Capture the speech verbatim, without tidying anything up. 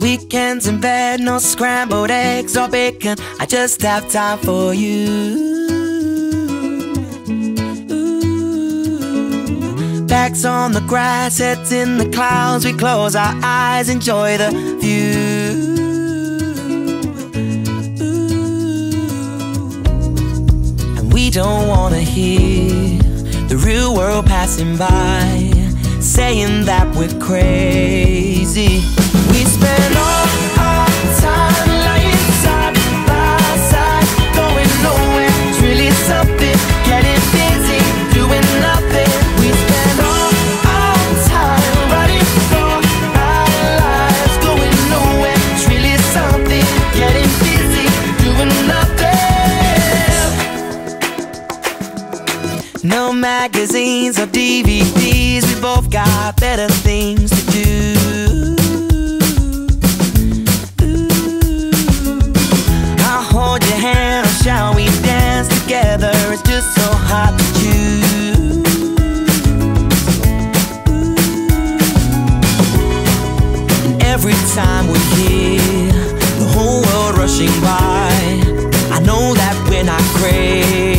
Weekends in bed, no scrambled eggs or bacon. I just have time for you. Backs on the grass, heads in the clouds. We close our eyes, enjoy the view. And we don't wanna hear the real world passing by, saying that we're crazy. We spend all our time lying side by side, going nowhere. It's really something, getting busy, doing nothing. We spend all our time running for our lives, going nowhere. It's really something, getting busy, doing nothing. No magazines or D V Ds, we both got better things to do. Hold your hand, shall we dance together? It's just so hard to choose. And every time we hear the whole world rushing by, I know that we're not crazy.